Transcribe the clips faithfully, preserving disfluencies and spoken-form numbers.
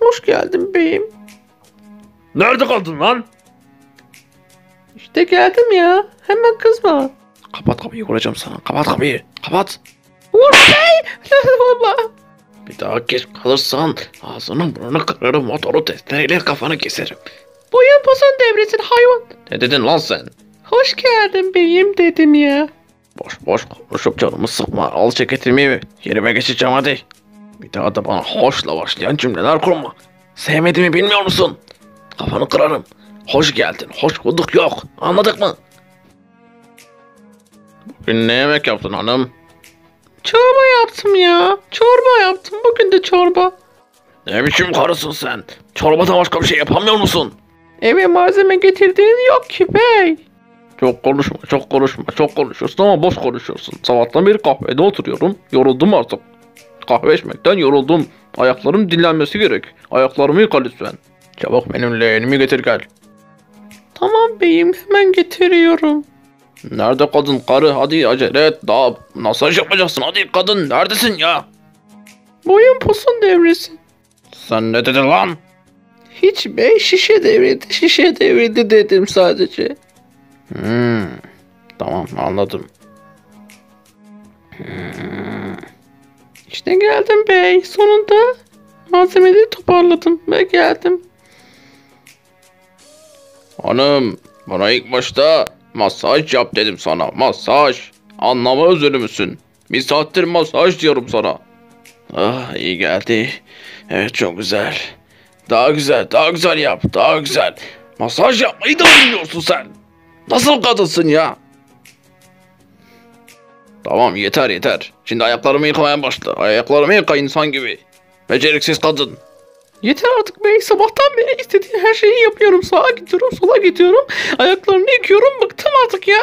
Hoş geldin beyim. Nerede kaldın lan? İşte geldim ya. Hemen kızma. Kapat kapıyı, vuracağım sana. Kapat kapıyı. Kapat. Vur bey. Baba. Bir daha geç kalırsan ağzını burnunu kırarım, motoru testereyle kafanı keserim. Boyun posun devresin hayvan. Ne dedin lan sen? Hoş geldin beyim dedim ya. Boş boş konuşup canımı sıkma. Al ceketimi, yerime geçeceğim hadi. Bir daha da bana hoşla başlayan cümleler kurma. Sevmediğimi bilmiyor musun? Kafanı kırarım. Hoş geldin, hoş bulduk yok. Anladık mı? Bugün ne yemek yaptın hanım? Çorba yaptım ya. Çorba yaptım. Bugün de çorba. Ne biçim karısın sen? Çorbadan başka bir şey yapamıyor musun? Eve malzeme getirdiğin yok ki bey. Çok konuşma, çok konuşma, çok konuşuyorsun ama boş konuşuyorsun. Sabahtan beri kahvede oturuyorum. Yoruldum artık. Kahve içmekten yoruldum. Ayaklarım dinlenmesi gerek. Ayaklarımı yıka lütfen. Çabuk benimle elimi getir gel. Tamam beyim hemen getiriyorum. Nerede kadın karı? Hadi acele et. Daha masaj yapacaksın. Hadi kadın neredesin ya? Boyun posun devresin. Sen ne dedin lan? Hiç bey şişe devrildi şişe devrildi dedim sadece. Hmm, tamam anladım. Hmm. İşte geldim bey. Sonunda malzemeleri toparladım ve geldim. Hanım bana ilk başta masaj yap dedim sana. Masaj. Anlama özürlü müsün? Bir saattir masaj diyorum sana. Ah iyi geldi. Evet çok güzel. Daha güzel, daha güzel yap, daha güzel. Masaj yapmayı da bilmiyorsun sen. Nasıl kadınsın ya? Tamam yeter yeter. Şimdi ayaklarımı yıkamaya başla. Ayaklarımı yıka insan gibi. Beceriksiz kadın. Yeter artık bey. Sabahtan beri istediğin her şeyi yapıyorum. Sağa gidiyorum, sola gidiyorum. Ayaklarını yıkıyorum. Bıktım artık ya.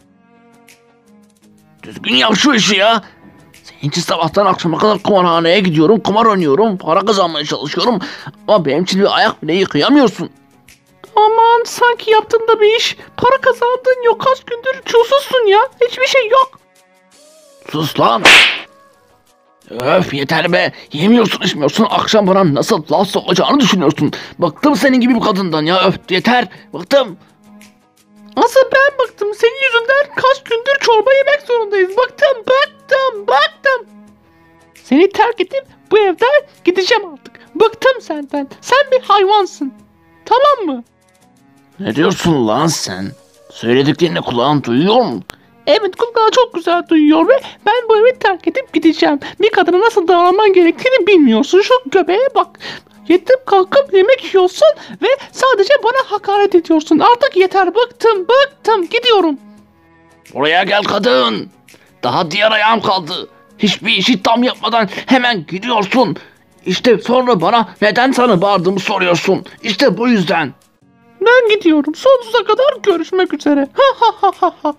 Düzgün yap şu işi ya. Senin için sabahtan akşama kadar kumarhaneye gidiyorum, kumar oynuyorum, para kazanmaya çalışıyorum. Ama benim için bir ayak bile yıkayamıyorsun. Aman sanki yaptığında bir iş. Para kazandın yok. Kaç gündür çulsuzsun ya. Hiçbir şey yok. Sus lan. Öf yeter be. Yemiyorsun içmiyorsun. Akşam bana nasıl laf sokacağını düşünüyorsun. Bıktım senin gibi bir kadından ya. Öf yeter. Bıktım. Asıl ben bıktım. Senin yüzünden kaç gündür çorba yemek zorundayız. Bıktım, bıktım, bıktım. Seni terk edip bu evden gideceğim artık. Bıktım senden. Sen bir hayvansın. Tamam mı? Ne diyorsun lan sen? Söylediklerini kulağın duyuyor mu? Evet kulağı çok güzel duyuyor ve ben bu evi terk edip gideceğim. Bir kadına nasıl davranman gerektiğini bilmiyorsun. Şu göbeğe bak. Yetip kalkıp yemek yiyorsun ve sadece bana hakaret ediyorsun. Artık yeter bıktım bıktım gidiyorum. Buraya gel kadın. Daha diğer ayağım kaldı. Hiçbir işi tam yapmadan hemen gidiyorsun. İşte sonra bana neden sana bağırdığımı soruyorsun. İşte bu yüzden. Ben gidiyorum. Sonsuza kadar görüşmek üzere. Ha ha ha ha ha.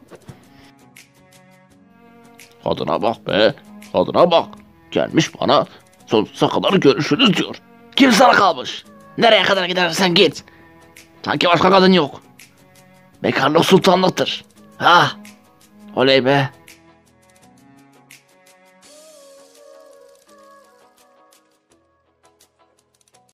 Kadına bak be. Kadına bak. Gelmiş bana sonsuza kadar görüşürüz diyor. Kim sana kalmış? Nereye kadar gidersen git. Sanki başka kadın yok. Bekarlık sultanlıktır. Ha. Oley be.